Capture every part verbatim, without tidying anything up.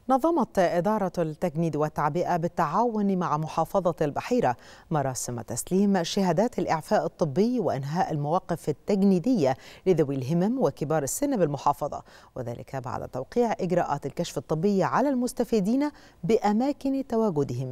نظمت إدارة التجنيد والتعبئة بالتعاون مع محافظة البحيرة مراسم تسليم شهادات الإعفاء الطبي وإنهاء المواقف التجنيدية لذوي الهمم وكبار السن بالمحافظة، وذلك بعد توقيع إجراءات الكشف الطبي على المستفيدين بأماكن تواجدهم.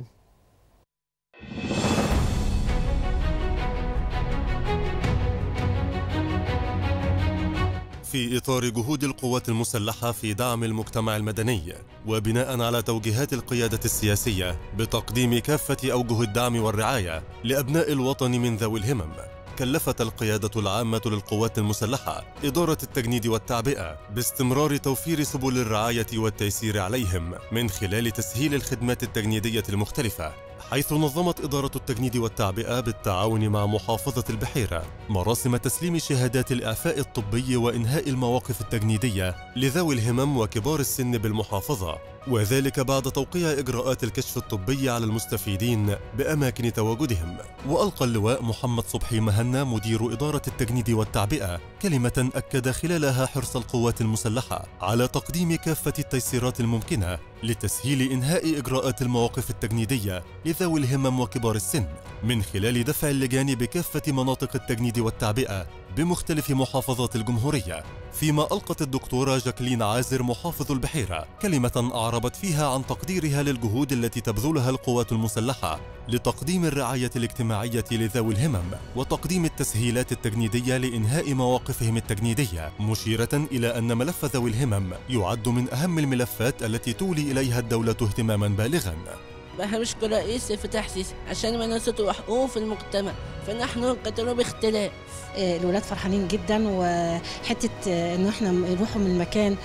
في إطار جهود القوات المسلحة في دعم المجتمع المدني وبناء على توجيهات القيادة السياسية بتقديم كافة أوجه الدعم والرعاية لأبناء الوطن من ذوي الهمم، كلفت القيادة العامة للقوات المسلحة إدارة التجنيد والتعبئة باستمرار توفير سبل الرعاية والتيسير عليهم من خلال تسهيل الخدمات التجنيدية المختلفة، حيث نظمت إدارة التجنيد والتعبئة بالتعاون مع محافظة البحيرة مراسم تسليم شهادات الإعفاء الطبي وإنهاء المواقف التجنيدية لذوي الهمم وكبار السن بالمحافظة، وذلك بعد توقيع إجراءات الكشف الطبي على المستفيدين بأماكن تواجدهم. وألقى اللواء محمد صبحي مهنا مدير إدارة التجنيد والتعبئة كلمة أكد خلالها حرص القوات المسلحة على تقديم كافة التيسيرات الممكنة لتسهيل إنهاء إجراءات المواقف التجنيدية لذوي الهمم وكبار السن من خلال دفع اللجان بكافة مناطق التجنيد والتعبئة بمختلف محافظات الجمهورية. فيما ألقت الدكتورة جاكلين عازر محافظ البحيرة كلمة أعربت فيها عن تقديرها للجهود التي تبذلها القوات المسلحة لتقديم الرعاية الاجتماعية لذوي الهمم وتقديم التسهيلات التجنيدية لإنهاء مواقفهم التجنيدية، مشيرة إلى أن ملف ذوي الهمم يعد من أهم الملفات التي تولي إليها الدولة اهتماما بالغا. برنامج رئيس في تحسيس عشان مناصة وحقوق في المجتمع، فنحن قتلوا باختلاف. الولاد فرحانين جدا، وحته انه احنا نروحوا من المكان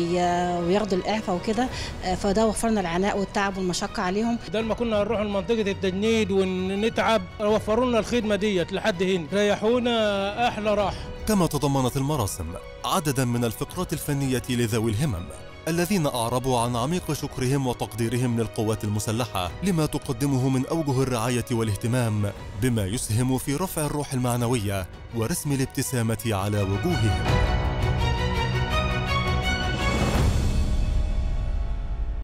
وياخدوا الاعفاء وكده، فده وفرنا العناء والتعب والمشقه عليهم. بدل ما كنا نروح لمنطقه التجنيد ونتعب، وفروا لنا الخدمه ديت لحد هنا، ريحونا احلى راحه. كما تضمنت المراسم عددا من الفقرات الفنيه لذوي الهمم الذين أعربوا عن عميق شكرهم وتقديرهم للقوات المسلحة لما تقدمه من أوجه الرعاية والاهتمام بما يسهم في رفع الروح المعنوية ورسم الابتسامة على وجوههم.